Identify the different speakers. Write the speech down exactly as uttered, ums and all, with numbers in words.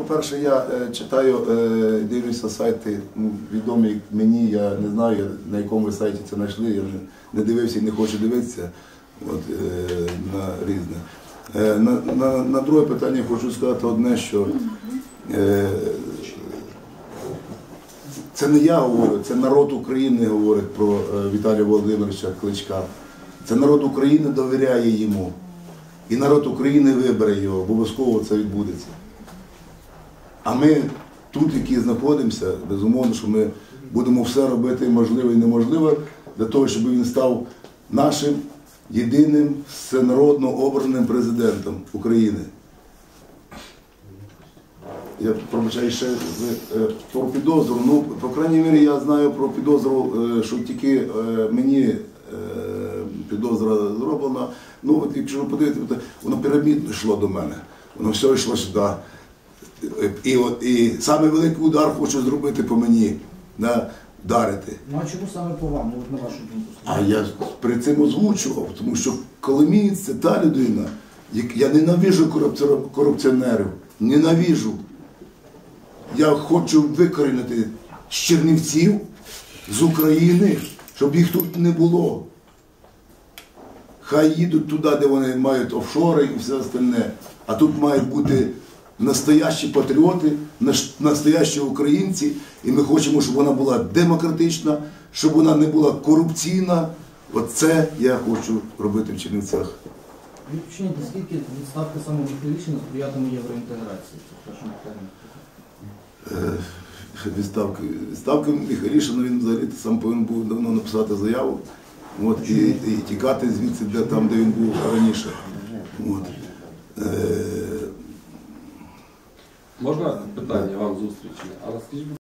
Speaker 1: по-перше, я е, читаю, е, дивлюся сайти, ну, відомі мені, я не знаю, на якому ви сайті це знайшли, я не, не дивився і не хочу дивитися от, е, на різне. Е, на, на, на друге питання хочу сказати одне, що е, це не я говорю, це народ України говорить про е, Віталія Володимировича Кличка. Це народ України довіряє йому. І народ України вибере його, обов'язково це відбудеться. А ми тут, які знаходимося, безумовно, що ми будемо все робити можливе і неможливе для того, щоб він став нашим єдиним всенародно обраним президентом України. Я пробачаю ще про підозру. Ну, по крайній мірі, я знаю про підозру, що тільки мені підозра зроблена. Ну, от якщо ви подивитися, воно пірамідно йшло до мене. Воно все йшло сюди. І, от, і саме великий удар хочу зробити по мені, да, вдарити.
Speaker 2: Ну а чому саме по вам, ну, на вашу думку?
Speaker 1: А я при цим озвучував, тому що Коломієць – це та людина, я ненавижу корупціонерів, ненавижу. Я хочу викорінити з Чернівців, з України, щоб їх тут не було. Хай їдуть туди, де вони мають офшори і все остальне. А тут мають бути настоящі патріоти, настоящі українці. І ми хочемо, щоб вона була демократична, щоб вона не була корупційна. Оце я хочу робити в Чернівцях.
Speaker 2: Відчиніть, наскільки відставка самого Михайлішина сприятиме євроінтеграції? Це перше питання.
Speaker 1: Відставки. Відставка Михайлішина, він взагалі сам повинен був давно написати заяву. От, і, і тікати звідси, де, там, де він був раніше. От. Е...
Speaker 3: Можна питання вам зустрічне? Але скажіть,